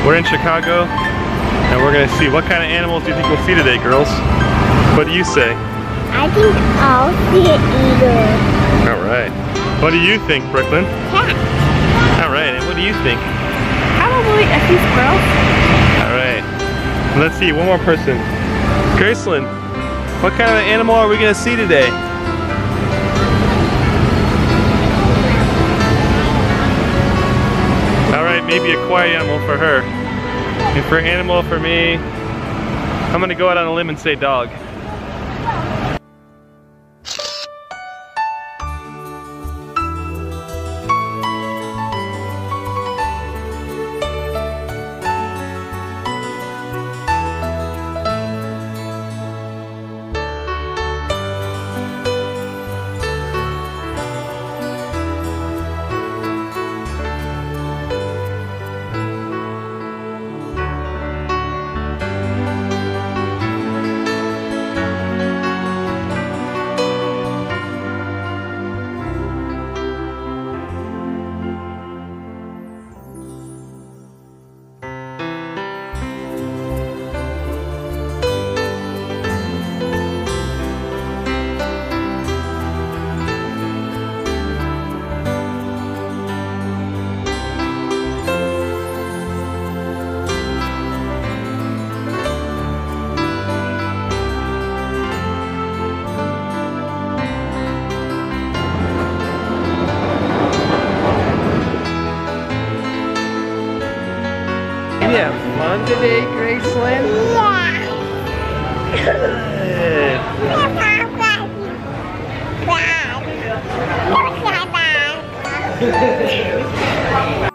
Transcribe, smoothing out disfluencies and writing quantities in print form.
We're in Chicago, and we're gonna see what kind of animals do you think we'll see today, girls? What do you say? I think I'll see an eagle. All right. What do you think, Brooklyn? Cat. All right. And what do you think? Probably a few squirrels. All right. Let's see. One more person. Gracelyn, what kind of animal are we gonna see today? All right. Maybe a quiet animal for her. And for animal for me, I'm gonna go out on a limb and say dog. You have fun today, Gracelyn? Yeah.